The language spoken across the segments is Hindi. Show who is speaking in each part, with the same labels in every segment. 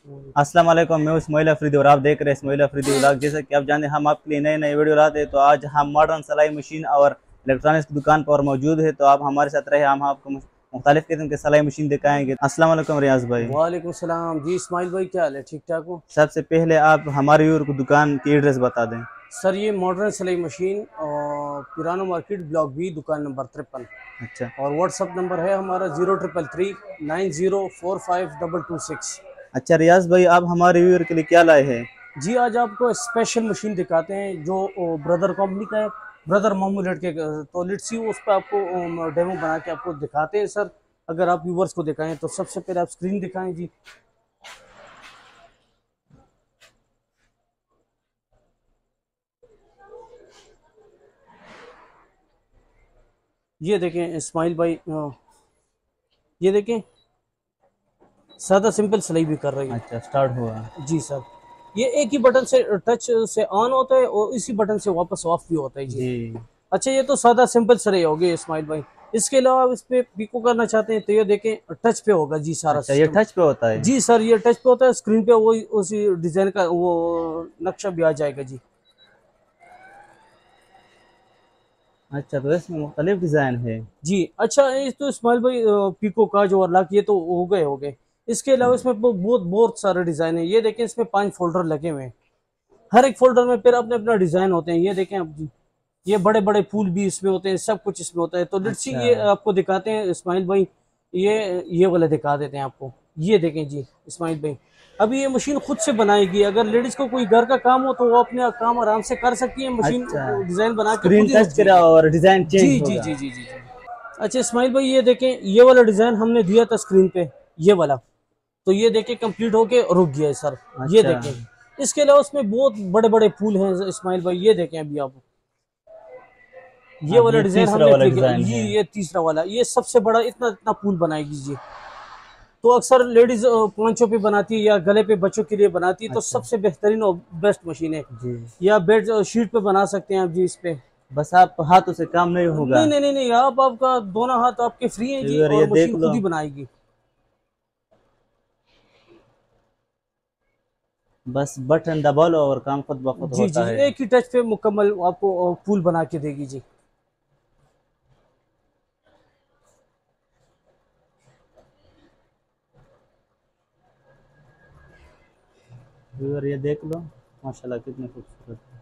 Speaker 1: अस्सलाम वालेकुम। मैं इसमाइल अफरीदी और आप देख रहे हैं इसमाइल अफरीदी व्लॉग। जैसा कि आप जानते हैं हम आपके लिए नए नए वीडियो लाते हैं। तो आज हम मॉडर्न सिलाई मशीन और इलेक्ट्रॉनिक्स की दुकान पर मौजूद है। तो आप हमारे साथ रहे, हम आपको मुख्तलिफ किस्म के सिलाई मशीन दिखाएंगे। अस्सलाम वालेकुम रियाज भाई।
Speaker 2: वालेकुम सलाम जी इस्माइल भाई, क्या हाल है? ठीक ठाक हो?
Speaker 1: सबसे पहले आप हमारे व्यूअर को दुकान की एड्रेस बता दें।
Speaker 2: सर ये मॉडर्न सिलाई मशीन और पुराना मार्केट ब्लॉक बी, दुकान नंबर 53।
Speaker 1: अच्छा
Speaker 2: और व्हाट्सअप नंबर है हमारा 033390452226।
Speaker 1: अच्छा रियाज भाई, आप हमारे व्यूअर के लिए क्या लाए हैं?
Speaker 2: जी आज आपको स्पेशल मशीन दिखाते हैं जो ब्रदर कंपनी का है, ब्रदर मामू लड़के का। तो लेट्स सी उस पर आपको डेमो बना के आपको दिखाते हैं सर। अगर आप व्यूवर्स को दिखाएं तो सबसे पहले आप स्क्रीन दिखाएं जी। ये देखें इस्माइल भाई, ये देखें सादा सिंपल सिलाई भी कर रही है।
Speaker 1: अच्छा स्टार्ट हुआ।
Speaker 2: जी सर, ये एक ही बटन से टच से ऑन होता है और इसी बटन से वापस ऑफ भी होता है जी।
Speaker 1: जी
Speaker 2: अच्छा ये तो सादा सिंपल सिलाई हो गई इस्माइल भाई। इसके अलावा आप इस पे पिको करना चाहते हैं तो ये देखें टच पे होगा जी सारा
Speaker 1: अच्छा, ये
Speaker 2: सिस्टम।
Speaker 1: टच पे होता है।
Speaker 2: जी सर, ये टच पे होता है, स्क्रीन पे वो उसी डिजाइन का वो नक्शा भी आ जाएगा जी।
Speaker 1: अच्छा, तो इसमें मुख्तलिफ डिजाइन है।
Speaker 2: जी अच्छा, ये तो इस्माइल भाई पिको का जो वर्लाक ये तो हो गए। इसके अलावा इसमें बहुत बहुत सारे डिजाइन है। ये देखें इसमें 5 फोल्डर लगे हुए हैं, हर एक फोल्डर में फिर अपने अपना डिजाइन होते हैं। ये देखें आप जी, ये बड़े बड़े फूल भी इसमें होते हैं, सब कुछ इसमें होता है। तो लेट्स सी
Speaker 1: अच्छा
Speaker 2: ये आपको दिखाते हैं इस्माइल भाई। ये वाला दिखा देते हैं आपको। ये देखें जी इस्माइल भाई, अभी ये मशीन खुद से बनाएगी। अगर लेडीज को कोई घर का काम हो तो वो अपने काम आराम से कर सकती है। मशीन
Speaker 1: अच्छा,
Speaker 2: डिजाइन बना के
Speaker 1: स्क्रीन
Speaker 2: खुद ही रुक
Speaker 1: टच करा
Speaker 2: जाएगी।
Speaker 1: और डिजाइन
Speaker 2: जी
Speaker 1: चेंज
Speaker 2: जी
Speaker 1: होगा।
Speaker 2: जी जी जी जी। अच्छा इस्माइल भाई, ये देखें ये वाला डिजाइन हमने दिया था स्क्रीन पे, ये वाला। तो ये देखें कंप्लीट होके रुक गया है सर। ये
Speaker 1: अच्छा
Speaker 2: देखें इसके अलावा उसमें बहुत बड़े बड़े फूल हैं इस्माइल भाई। ये देखें अभी आप, ये
Speaker 1: अब
Speaker 2: वाला
Speaker 1: ये
Speaker 2: डिजाइन
Speaker 1: तीसरा
Speaker 2: हमने
Speaker 1: वाला
Speaker 2: देखा,
Speaker 1: डिजाइन है।
Speaker 2: ये तीसरा वाला, ये सबसे बड़ा इतना इतना फूल बनाएगी जी। तो अक्सर लेडीज पोंचों पे बनाती है या गले पे बच्चों के लिए बनाती है, तो
Speaker 1: अच्छा
Speaker 2: सबसे बेहतरीन और बेस्ट मशीन है।
Speaker 1: जी,
Speaker 2: या बेड शीट पे बना सकते हैं आप जी इस पे।
Speaker 1: बस आप हाथों से काम नहीं होगा।
Speaker 2: नहीं नहीं नहीं नहीं, आप आपका दोनों हाथ आपके फ्री हैं
Speaker 1: तो
Speaker 2: जी,
Speaker 1: यार ये
Speaker 2: और
Speaker 1: देख
Speaker 2: मशीन
Speaker 1: लो,
Speaker 2: खुद ही बनाएगी।
Speaker 1: बस बटन दबा लो और काम खुद ब खुद
Speaker 2: जी जी
Speaker 1: होता
Speaker 2: जी,
Speaker 1: है।
Speaker 2: एक ही टच पे मुकम्मल आपको फूल बना के देगी जी।
Speaker 1: तो यार ये देख लो, माशाल्लाह कितने खूबसूरत है।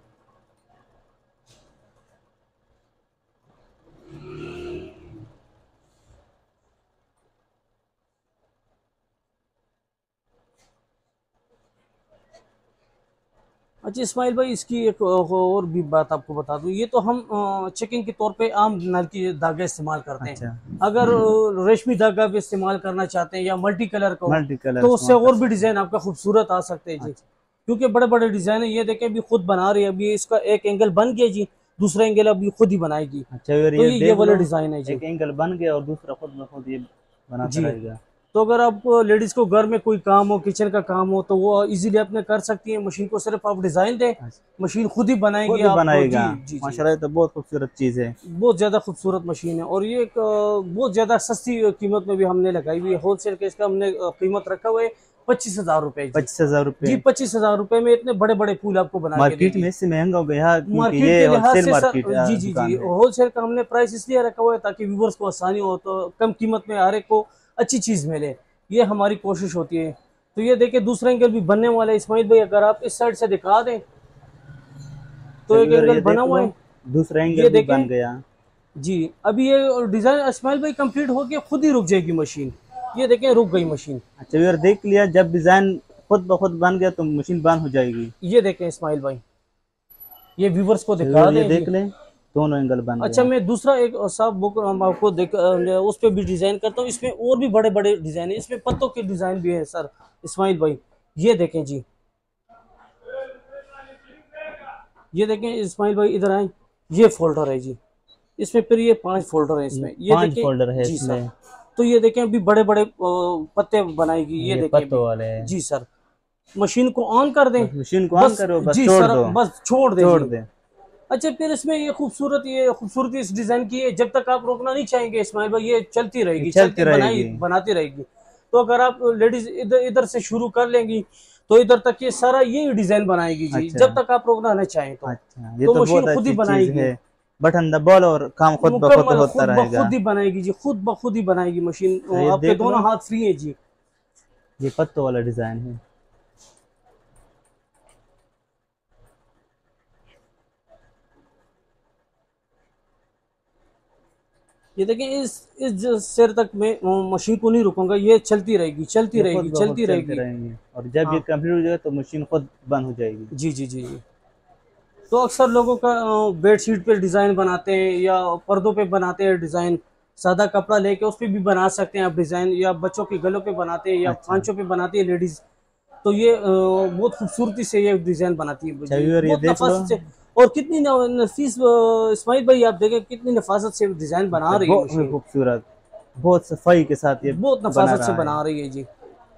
Speaker 2: अच्छा इस्माइल भाई, इसकी एक और भी बात आपको बता दूं। ये तो हम चेकिंग के तौर पे आम नल की धागा इस्तेमाल करते हैं।
Speaker 1: अच्छा,
Speaker 2: अगर रेशमी धागा भी इस्तेमाल करना चाहते हैं या मल्टी कलर का हो
Speaker 1: मल्टी कलर
Speaker 2: तो उससे
Speaker 1: इस्तेमाल कर
Speaker 2: और भी
Speaker 1: सकते हैं।
Speaker 2: डिजाइन आपका खूबसूरत आ सकते हैं जी।
Speaker 1: अच्छा
Speaker 2: क्योंकि बड़े बड़े डिजाइन है। ये देखें अभी खुद बना रही है, अभी इसका एक एंगल बन गया जी, दूसरा एंगल अभी खुद ही बनाएगी।
Speaker 1: अच्छा, यार
Speaker 2: तो
Speaker 1: ये
Speaker 2: ये
Speaker 1: देख
Speaker 2: वाला
Speaker 1: लो,
Speaker 2: डिजाइन है जी।
Speaker 1: एक एंगल बन गया और दूसरा खुद ब खुद ये बनाता
Speaker 2: जी,
Speaker 1: रहेगा।
Speaker 2: तो अगर आप लेडीज को घर में कोई काम हो, किचन का काम हो, तो वो इजीली अपने कर सकती है। मशीन को सिर्फ आप डिजाइन दें,
Speaker 1: अच्छा,
Speaker 2: मशीन खुद ही बनाएगी
Speaker 1: खुद ही
Speaker 2: आप।
Speaker 1: बनाएगा।
Speaker 2: जी जी जी,
Speaker 1: माशाल्लाह, ये तो बहुत खूबसूरत चीज़ है।
Speaker 2: बहुत ज़्यादा खूबसूरत मशीन है। और ये एक बहुत ज़्यादा सस्ती कीमत में भी हमने लगाई हुई है। होलसेल के इसका हमने कीमत रखा हुआ है 25,000 रुपये जी।
Speaker 1: 25,000
Speaker 2: जी
Speaker 1: रुपये।
Speaker 2: 25,000 रुपये में इतने बड़े बड़े फूल आपको बना के
Speaker 1: मार्केट
Speaker 2: देगी।
Speaker 1: में इससे महंगा हो गया क्योंकि
Speaker 2: मार्केट
Speaker 1: ये
Speaker 2: के लिहाज
Speaker 1: होलसेल
Speaker 2: से
Speaker 1: मार्केट
Speaker 2: सर, जी जी जी,
Speaker 1: दुकान है।
Speaker 2: होलसेल का हमने प्राइस इसलिए रखा हुआ है ताकि व्यूवर्स को आसानी हो, तो कम कीमत में हर एक को अच्छी चीज़ मिले। ये हमारी कोशिश होती है। तो ये देखिए दूसरा एंगल भी बनने वाला है इस्माइल भाई। अगर आप इस साइड से दिखा दें तो एक
Speaker 1: चलो यार
Speaker 2: एंगल
Speaker 1: ये
Speaker 2: बना
Speaker 1: देख
Speaker 2: हुआ
Speaker 1: लो,
Speaker 2: है।
Speaker 1: दूसरा
Speaker 2: ये
Speaker 1: एंगल भी
Speaker 2: देखें
Speaker 1: बन गया।
Speaker 2: जी, अभी ये डिजाइन इस्माइल भाई कंप्लीट हो गया, खुद ही रुक जाएगी मशीन। ये देखें रुक गई मशीन।
Speaker 1: अच्छा यार देख लिया, जब डिजाइन खुद ब खुद बन गया तो मशीन बंद हो जाएगी।
Speaker 2: ये देखें इस्माइल भाई, ये व्यूवर्स को
Speaker 1: चलो
Speaker 2: दिखा
Speaker 1: यार ये
Speaker 2: दें जी।
Speaker 1: देख ले, दोनों एंगल बन
Speaker 2: अच्छा
Speaker 1: गया।
Speaker 2: मैं दूसरा एक साफ बुक हम आपको देख उस पर भी डिजाइन करता हूँ। इसमें और भी बड़े बड़े डिजाइन है, इसमें पत्तों के डिजाइन भी है सर इस्माइल भाई। ये देखें जी, ये देखें इस्माइल भाई, इधर आए। ये फोल्डर है जी, इसमें फिर ये 5 फोल्डर है
Speaker 1: ये
Speaker 2: इसमें। ये
Speaker 1: 5
Speaker 2: देखें
Speaker 1: फोल्डर है
Speaker 2: जी सर।
Speaker 1: इसमें।
Speaker 2: तो ये देखें अभी बड़े बड़े पत्ते बनाएगी। ये
Speaker 1: ये
Speaker 2: देखें
Speaker 1: पत्तों
Speaker 2: अभी।
Speaker 1: वाले है।
Speaker 2: जी सर, मशीन को ऑन कर दें,
Speaker 1: बस मशीन को ऑन
Speaker 2: बस
Speaker 1: करो, बस
Speaker 2: जी
Speaker 1: छोड़
Speaker 2: सर,
Speaker 1: दो।
Speaker 2: बस छोड़ दें
Speaker 1: छोड़
Speaker 2: जी।
Speaker 1: दे।
Speaker 2: अच्छा फिर इसमें ये खूबसूरती इस डिजाइन की है, जब तक आप रोकना नहीं चाहेंगे इस्माइल भाई, ये चलती
Speaker 1: ये
Speaker 2: रहेगी,
Speaker 1: चलती
Speaker 2: चलती बनाई
Speaker 1: रहेगी।
Speaker 2: बनाती रहेगी। तो अगर आप लेडीज इधर इधर से शुरू कर लेंगी तो इधर तक ये सारा ये डिजाइन बनाएगी जी।
Speaker 1: अच्छा
Speaker 2: जब तक आप रोकना नहीं चाहें
Speaker 1: अच्छा, ये
Speaker 2: तो
Speaker 1: तो
Speaker 2: मशीन
Speaker 1: बहुत
Speaker 2: खुद ही
Speaker 1: अच्छी चीज
Speaker 2: बनाएगी,
Speaker 1: है। बटन दबाओ और काम खुद ब खुद
Speaker 2: मुकम्मल
Speaker 1: होता
Speaker 2: खुद ब
Speaker 1: रहेगा।
Speaker 2: खुद ही बनाएगी जी, खुद ब खुद ही बनाएगी मशीन।
Speaker 1: अच्छा, ये
Speaker 2: आपके
Speaker 1: देख
Speaker 2: दोनों
Speaker 1: लो,
Speaker 2: हाथ फ्री है जी।
Speaker 1: ये पत्तों वाला डिजाइन है।
Speaker 2: ये देखिए इस सिर तक मैं मशीन को नहीं रुकूंगा, ये चलती रहेगी चलती
Speaker 1: ये खुद
Speaker 2: रहेगी
Speaker 1: ब खुद
Speaker 2: चलती
Speaker 1: चलते
Speaker 2: रहेगी।
Speaker 1: रहेंगे और जब ये
Speaker 2: हाँ
Speaker 1: कंप्लीट हो जाएगा तो मशीन खुद बंद हो जाएगी।
Speaker 2: जी जी जी जी। तो अक्सर लोगों का बेडशीट पे डिज़ाइन बनाते हैं या पर्दों पे बनाते हैं डिज़ाइन, सादा कपड़ा लेके उस पे भी बना सकते हैं आप डिज़ाइन, या बच्चों के गलों पे बनाते हैं या
Speaker 1: अच्छा
Speaker 2: पांचों पे बनाती है लेडीज़। तो ये बहुत खूबसूरती से ये डिज़ाइन बनाती है जी,
Speaker 1: चाहिए, ये
Speaker 2: बहुत
Speaker 1: देख लो।
Speaker 2: नफासत से। और कितनी नफीस इस्माइल भाई आप देखें कितनी नफासत से डिज़ाइन बना
Speaker 1: अच्छा,
Speaker 2: रही है
Speaker 1: बहुत ही
Speaker 2: मशीन,
Speaker 1: खूबसूरत, बहुत सफाई के साथ ये
Speaker 2: बहुत
Speaker 1: बना
Speaker 2: नफासत से
Speaker 1: रहा है।
Speaker 2: बना रही है जी।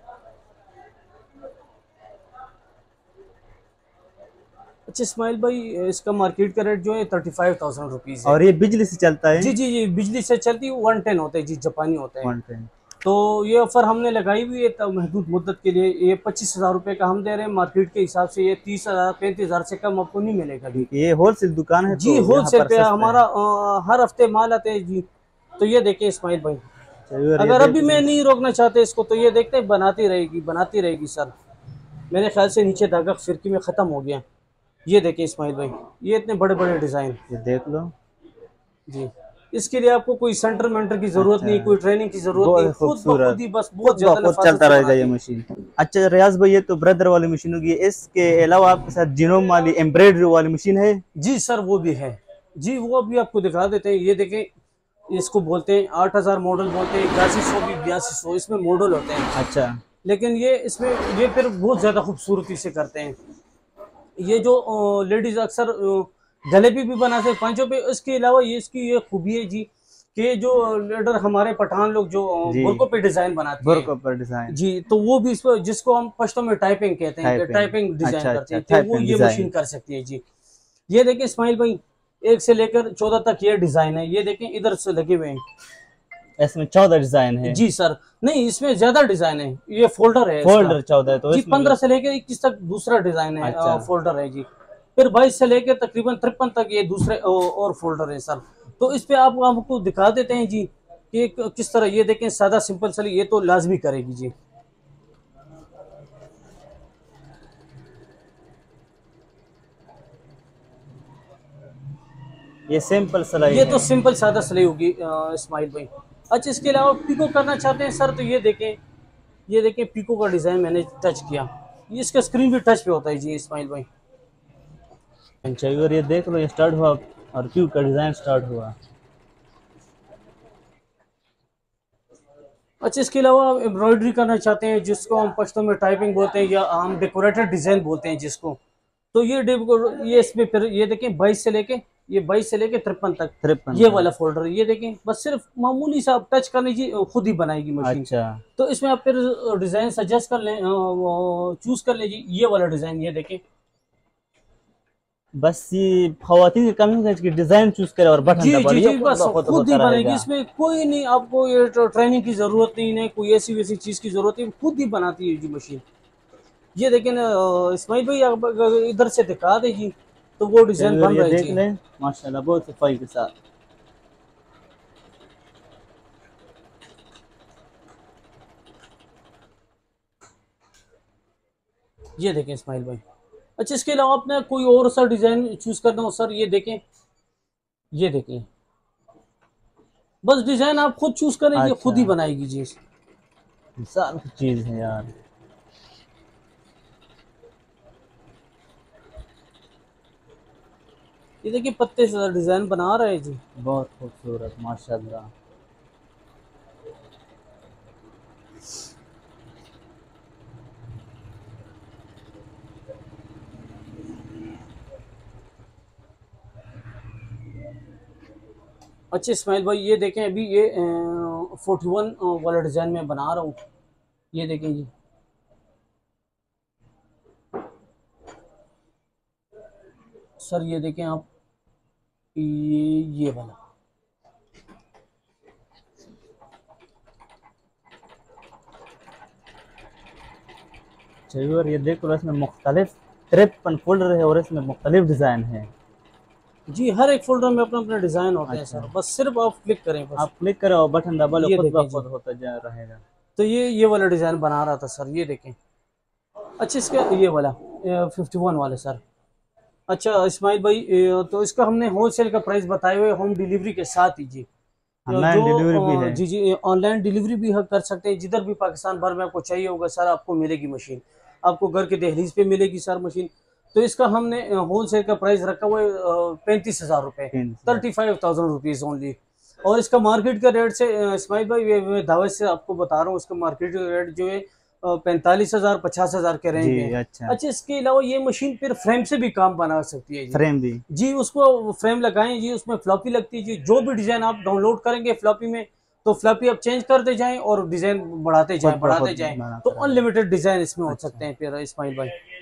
Speaker 2: अच्छा इस्माइल भाई, इसका मार्केट का रेट जो है 35,000 रुपीज़ है।
Speaker 1: और ये बिजली से चलता है।
Speaker 2: जी जी जी, बिजली से चलती 110 होते हैं जी, जापानी होते हैं।
Speaker 1: 110।
Speaker 2: तो ये ऑफर हमने लगाई हुई है तब महदूद मुद्दत के लिए। ये 25,000 रुपये का हम दे रहे हैं, मार्केट के हिसाब से ये 30,000 35,000 से कम आपको नहीं मिलेगा जी।
Speaker 1: ठीक है, ये होलसेल दुकान है
Speaker 2: जी
Speaker 1: तो यहाँ
Speaker 2: होलसेल
Speaker 1: पर
Speaker 2: पे
Speaker 1: सस्ता
Speaker 2: हमारा
Speaker 1: है।
Speaker 2: हर हफ्ते माल आते हैं जी। तो ये देखिए इस्माइल भाई,
Speaker 1: चाहिए, और ये
Speaker 2: अगर
Speaker 1: देख
Speaker 2: अभी
Speaker 1: लो।
Speaker 2: मैं नहीं रोकना चाहते इसको तो ये देखते हैं बनाती रहेगी सर। मेरे ख्याल से नीचे धागा फिरकी में ख़त्म हो गया। ये देखिए इस्माइल भाई, ये इतने बड़े बड़े डिज़ाइन
Speaker 1: ये देख लो।
Speaker 2: जी। इसके लिए आपको कोई सेंटर मेंटर की जरूरत
Speaker 1: अच्छा,
Speaker 2: नहीं, कोई ट्रेनिंग की जरूरत नहीं,
Speaker 1: बहुत
Speaker 2: खुद ब खुद
Speaker 1: खूबसूरत,
Speaker 2: ही बस
Speaker 1: खुद
Speaker 2: बहुत
Speaker 1: ब
Speaker 2: ज्यादा
Speaker 1: खुद
Speaker 2: नफासत
Speaker 1: चलता
Speaker 2: से
Speaker 1: रहेगा ये
Speaker 2: बनाती है।
Speaker 1: मशीन। अच्छा रियाज भाई, ये तो ब्रदर वाली मशीन होगी, इसके अलावा आपके साथ जिनोम वाली एम्ब्रॉयडरी वाली मशीन है?
Speaker 2: जी सर वो भी है जी, वो भी आपको दिखा देते हैं। ये देखें, इसको बोलते हैं 8,000 मॉडल बोलते हैं, 8100 भी 8200 इसमें मॉडल होते हैं।
Speaker 1: अच्छा
Speaker 2: लेकिन ये इसमें ये फिर बहुत ज्यादा खूबसूरती से करते हैं। ये जो लेडीज अक्सर गले पे भी बनाते हैं पांचों पे। इसके अलावा ये इसकी ये खूबी है जी कि जो लीडर हमारे पठान लोग जो
Speaker 1: जी,
Speaker 2: बुरकों पे डिजाइन बनाते हैं
Speaker 1: बुर्क पर डिजाइन,
Speaker 2: जी, तो वो भी इस पर जिसको हम पश्तो में टाइपिंग कहते हैं कि
Speaker 1: टाइपिंग।
Speaker 2: टाइपिंग डिजाइन
Speaker 1: अच्छा
Speaker 2: करते
Speaker 1: अच्छा,
Speaker 2: हैं, तो वो
Speaker 1: टाइपिंग
Speaker 2: ये
Speaker 1: डिजाइन।
Speaker 2: मशीन कर सकती है जी। ये देखें इस्माइल भाई, 1 से लेकर 14 तक ये डिजाइन है। ये देखें इधर से लगे हुए हैं
Speaker 1: इसमें 14 डिजाइन है।
Speaker 2: जी सर। नहीं इसमें ज्यादा डिजाइन है, ये फोल्डर है इसका
Speaker 1: फोल्डर 14 है तो
Speaker 2: जी।
Speaker 1: इसमें भी।
Speaker 2: 15 से लेकर 21 तक दूसरा डिजाइन है,
Speaker 1: अच्छा,
Speaker 2: फोल्डर है जी। फिर 22 से लेकर तकरीबन 53 तक ये दूसरे और फोल्डर है सर। तो इस पे आप आपको दिखा देते हैं जी कि किस तरह। ये देखें सादा सिंपल सली, ये तो लाजमी करेगी जी।
Speaker 1: ये सिंपल सिलाई
Speaker 2: ये
Speaker 1: है।
Speaker 2: तो सिंपल सादा सिलाई होगी इस्माइल भाई। अच्छा इसके अलावा पिको करना चाहते हैं सर तो ये देखें, ये देखें पिको का डिजाइन मैंने टच किया, ये इसका स्क्रीन भी टच पे होता है जी इस्माइल भाई।
Speaker 1: चाहिए, और ये देख लो, ये स्टार्ट हुआ और क्यों का डिजाइन स्टार्ट हुआ।
Speaker 2: अच्छा इसके अलावा आप एम्ब्रॉयडरी करना चाहते हैं जिसको हम पश्तो में टाइपिंग बोलते हैं या हम डेकोरेटेड डिजाइन बोलते हैं जिसको, तो ये इसमें फिर ये देखें 22 से लेके 53 तक
Speaker 1: 53
Speaker 2: ये
Speaker 1: का।
Speaker 2: वाला फोल्डर। ये देखें बस सिर्फ मामूली सा आप टच कर लीजिए, खुद ही बनाएगी मशीन।
Speaker 1: अच्छा,
Speaker 2: तो इसमें आप फिर डिजाइन सजेस्ट कर लें, चूज कर लीजिए ये वाला डिजाइन। ये देखें
Speaker 1: बस ये खवातीन की कमी है कि डिजाइन चूज करे और बटन
Speaker 2: जी
Speaker 1: दबा
Speaker 2: जी
Speaker 1: ये
Speaker 2: जी,
Speaker 1: खुद
Speaker 2: बस
Speaker 1: ब खुद
Speaker 2: खुद
Speaker 1: होता
Speaker 2: ही बनेगी।
Speaker 1: रहेगा।
Speaker 2: इसमें कोई नहीं, आपको ये ट्रेनिंग की जरूरत नहीं है, कोई ऐसी वैसी चीज की जरूरत नहीं, खुद ही बनाती है जी मशीन। ये देखें ना इस्माइल भाई, आप अगर इधर से दिखा दे जी तो वो डिजाइन
Speaker 1: चाहिए, और
Speaker 2: बन
Speaker 1: ये
Speaker 2: रहा है
Speaker 1: देख
Speaker 2: जी।
Speaker 1: लें, माशाल्लाह बहुत सफाई के साथ।
Speaker 2: ये देखें इस्माइल भाई। अच्छा इसके अलावा आपने कोई और सा डिजाइन चूज करना हो सर, ये देखें, ये देखें बस डिजाइन आप खुद चूज करें, ये खुद
Speaker 1: अच्छा,
Speaker 2: ही बनाएगी जी।
Speaker 1: मिसाल की चीज है यार।
Speaker 2: ये देखिए पत्ते से डिजाइन बना रहे हैं जी।
Speaker 1: बहुत खूबसूरत माशाल्लाह।
Speaker 2: अच्छा इस्माइल भाई ये देखें, अभी ये 41 वाला डिजाइन में बना रहा हूँ। ये देखें जी, सर ये देखें आप, ये वाला
Speaker 1: अच्छा व्यूअर, ये देख लो, इसमें मुख्तलिफ 53 फोल्डर है और इसमें मुख्तलिफ डिज़ाइन है।
Speaker 2: जी, हर एक फोल्डर में अपना अपना डिजाइन होते हैं
Speaker 1: अच्छा,
Speaker 2: सर, बस सिर्फ आप क्लिक करें बस।
Speaker 1: आप क्लिक करो और बटन दबा लो,
Speaker 2: ये
Speaker 1: खुद ब
Speaker 2: देखें जी,
Speaker 1: खुद होता जा रहेगा।
Speaker 2: तो ये वाला डिजाइन बना रहा था सर, ये देखें। अच्छा, इसका ये वाला 51 वाला सर। अच्छा इस्माइल भाई, तो इसका हमने होलसेल का प्राइस बताए हुए, होम डिलीवरी के साथ ही जी।
Speaker 1: ऑनलाइन डिलीवरी भी है।
Speaker 2: जी जी, ऑनलाइन डिलीवरी भी हम कर सकते हैं, जिधर भी पाकिस्तान भर में आपको चाहिए होगा सर, आपको मिलेगी मशीन, आपको घर के दहलीज पे मिलेगी सर मशीन। तो इसका हमने होलसेल का प्राइस रखा हुआ है 35,000 रुपये, 35,000 ओनली। और इसका मार्केट का रेट से इस्माइल भाई, मैं दावत से आपको बता रहा हूँ, इसका मार्केट का रेट जो है 45,000 50,000 के रेंज
Speaker 1: जी
Speaker 2: में है।
Speaker 1: अच्छा,
Speaker 2: अच्छा, इसके अलावा ये मशीन फिर फ्रेम से भी काम बना सकती है जी।
Speaker 1: फ्रेम भी।
Speaker 2: जी, उसको फ्रेम लगाएं जी, उसमें फ्लॉपी लगती है जी, जो भी डिजाइन आप डाउनलोड करेंगे फ्लॉपी में, तो फ्लॉपी आप चेंज करते जाएं और डिजाइन बढ़ाते
Speaker 1: खुद ब
Speaker 2: बढ़ाते
Speaker 1: खुद
Speaker 2: जाएं,
Speaker 1: बनाता
Speaker 2: तो
Speaker 1: रहेगा।
Speaker 2: अनलिमिटेड डिजाइन इसमें हो
Speaker 1: अच्छा,
Speaker 2: सकते हैं फिर इस्माइल भाई।